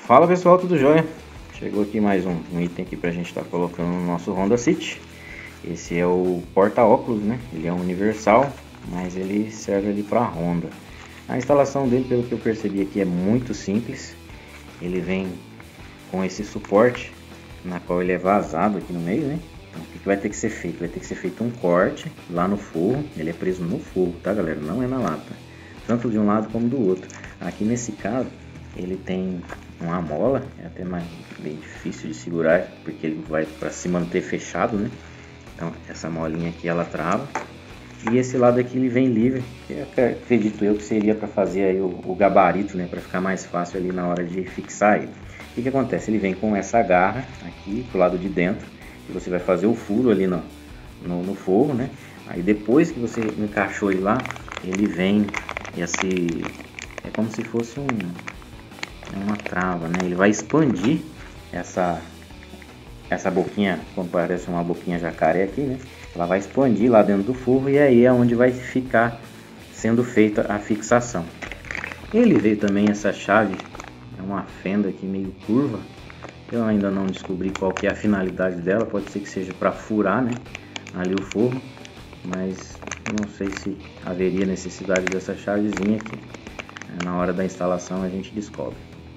Fala pessoal, tudo jóia? Chegou aqui mais um item aqui pra gente estar colocando no nosso Honda City. Esse é o porta-óculos, né? Ele é um universal, mas ele serve ali para Honda. A instalação dele, pelo que eu percebi aqui, é muito simples. Ele vem com esse suporte, na qual ele é vazado aqui no meio, né? Então, o que vai ter que ser feito? Vai ter que ser feito um corte lá no forro. Ele é preso no forro, tá galera? Não é na lata. Tanto de um lado como do outro. Aqui nesse caso, ele tem uma mola, é até bem difícil de segurar, porque ele vai para se manter fechado, né? Então essa molinha aqui ela trava. E esse lado aqui ele vem livre, que eu acredito eu que seria para fazer aí o gabarito, né? Para ficar mais fácil ali na hora de fixar ele. O que acontece? Ele vem com essa garra aqui pro lado de dentro, e você vai fazer o furo ali no forro, né? Aí depois que você encaixou ele lá, ele vem esse... é como se fosse uma trava, né? Ele vai expandir essa boquinha, como parece uma boquinha jacaré aqui, né? Ela vai expandir lá dentro do forro e aí é onde vai ficar sendo feita a fixação. Ele veio também essa chave, é uma fenda aqui meio curva. Eu ainda não descobri qual que é a finalidade dela, pode ser que seja para furar, né? Ali o forro, mas não sei se haveria necessidade dessa chavezinha aqui. Na hora da instalação a gente descobre.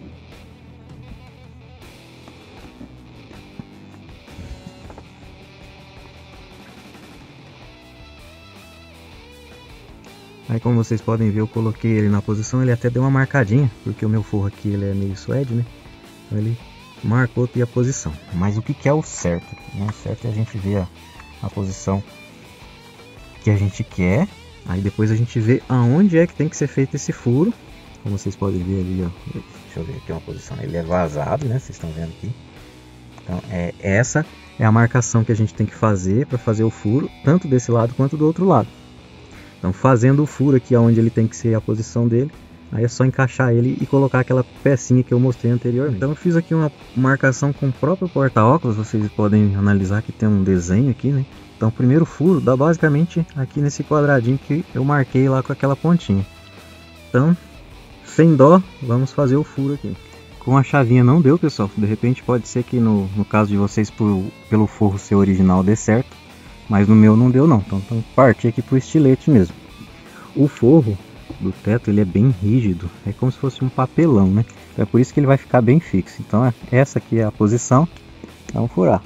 Aí como vocês podem ver, eu coloquei ele na posição, ele até deu uma marcadinha, porque o meu forro aqui ele é meio suede, né? Então ele marcou aqui a posição. Mas o que é o certo? O certo é a gente ver a posição que a gente quer. Aí depois a gente vê aonde é que tem que ser feito esse furo. Como vocês podem ver ali, ó. Deixa eu ver aqui uma posição. Ele é vazado, né? Vocês estão vendo aqui. Então essa é a marcação que a gente tem que fazer para fazer o furo, tanto desse lado quanto do outro lado. Então fazendo o furo aqui onde ele tem que ser a posição dele, aí é só encaixar ele e colocar aquela pecinha que eu mostrei anteriormente. Então eu fiz aqui uma marcação com o próprio porta-óculos, vocês podem analisar que tem um desenho aqui, né? Então o primeiro furo dá basicamente aqui nesse quadradinho que eu marquei lá com aquela pontinha. Então, sem dó, vamos fazer o furo aqui. Com a chavinha não deu, pessoal, de repente pode ser que no caso de vocês pelo forro ser original dê certo. Mas no meu não deu não, então parti aqui pro estilete mesmo. O forro do teto ele é bem rígido, é como se fosse um papelão, né? É por isso que ele vai ficar bem fixo. Então essa aqui é a posição, vamos furar.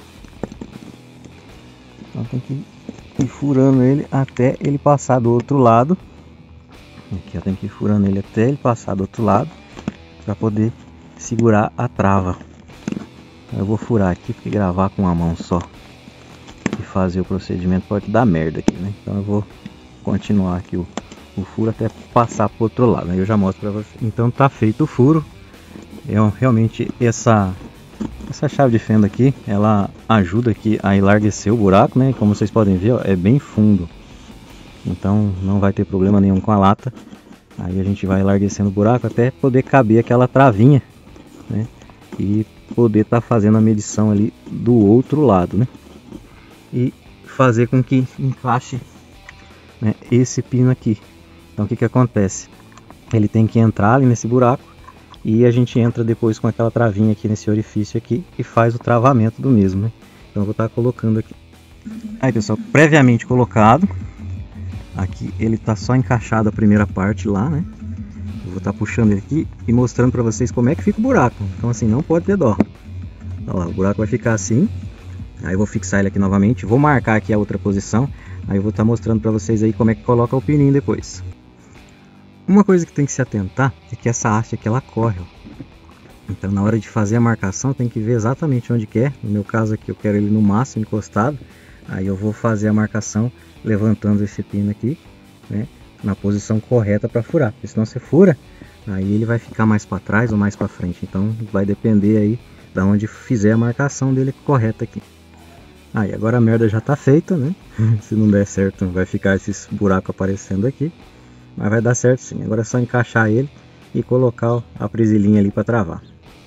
Então tem que ir furando ele até ele passar do outro lado. Aqui eu tenho que ir furando ele até ele passar do outro lado, para poder segurar a trava. Eu vou furar aqui, porque gravar com uma mão só e fazer o procedimento pode dar merda aqui, né? Então eu vou continuar aqui o furo até passar para o outro lado, aí eu já mostro para vocês. Então tá feito o furo. Realmente essa chave de fenda aqui, ela ajuda aqui a enlarguecer o buraco, né? Como vocês podem ver, ó, é bem fundo, então não vai ter problema nenhum com a lata. Aí a gente vai enlarguecendo o buraco até poder caber aquela travinha, né? E poder estar fazendo a medição ali do outro lado, né? E fazer com que encaixe, né, esse pino aqui. Então o que acontece? Ele tem que entrar ali nesse buraco e a gente entra depois com aquela travinha aqui nesse orifício aqui e faz o travamento do mesmo, né? Então eu vou estar colocando aqui. Aí pessoal, previamente colocado, aqui ele está só encaixado a primeira parte lá, né? Eu vou estar puxando ele aqui e mostrando para vocês como é que fica o buraco. Então assim, não pode ter dó. Olha lá, o buraco vai ficar assim. Aí eu vou fixar ele aqui novamente, vou marcar aqui a outra posição, aí eu vou estar mostrando para vocês aí como é que coloca o pininho depois. Uma coisa que tem que se atentar é que essa haste aqui ela corre, ó. Então na hora de fazer a marcação tem que ver exatamente onde quer. No meu caso aqui eu quero ele no máximo encostado, aí eu vou fazer a marcação levantando esse pino aqui, né, na posição correta para furar, porque senão você fura, aí ele vai ficar mais para trás ou mais para frente, então vai depender aí da onde fizer a marcação dele correta aqui. Aí agora a merda já tá feita, né? Se não der certo vai ficar esses buracos aparecendo aqui, mas vai dar certo sim. Agora é só encaixar ele e colocar a presilhinha ali para travar.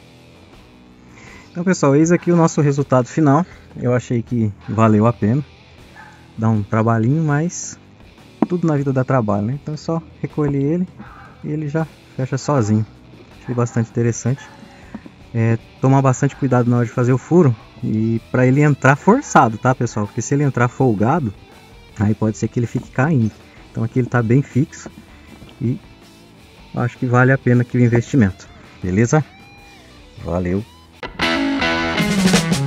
Então pessoal, eis aqui o nosso resultado final. Eu achei que valeu a pena. Dá um trabalhinho, mas tudo na vida dá trabalho, né? Então é só recolher ele e ele já fecha sozinho. Achei bastante interessante. tomar bastante cuidado na hora de fazer o furo e para ele entrar forçado, tá, pessoal? Porque se ele entrar folgado, aí pode ser que ele fique caindo. Então aqui ele está bem fixo e acho que vale a pena aqui o investimento, beleza? Valeu!